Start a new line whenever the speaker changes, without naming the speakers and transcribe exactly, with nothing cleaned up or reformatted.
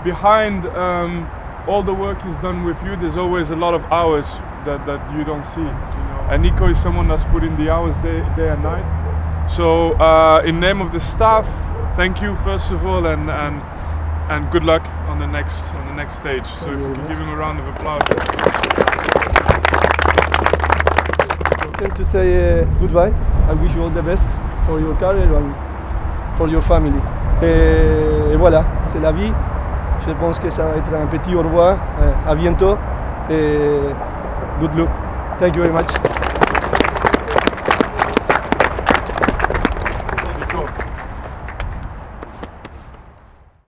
behind um, all the work he's done with you, there's always a lot of hours that, that you don't see. You know? And Nico is someone that's put in the hours day, day and night. So uh, in name of the staff, thank you first of all, and and and good luck on the next on the next stage. So if we can give him a round of applause.
Okay, to say uh, goodbye. I wish you all the best for your career and for your family. Et, et voilà, c'est la vie. Je pense que ça va être un petit au revoir. Uh, à bientôt. Et good luck. Thank you very much.